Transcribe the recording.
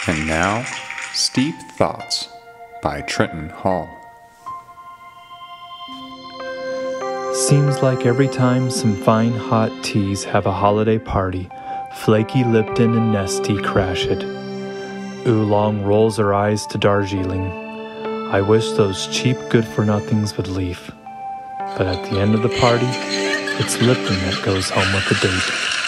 And now, Steep Thoughts by Trenton Hall. Seems like every time some fine hot teas have a holiday party, flaky Lipton and Nestea crash it. Oolong rolls her eyes to Darjeeling. I wish those cheap good-for-nothings would leave. But at the end of the party, it's Lipton that goes home with the date.